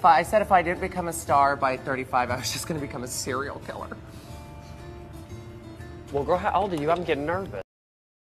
I said if I didn't become a star by 35, I was just going to become a serial killer. Well, girl, how old are you? I'm getting nervous.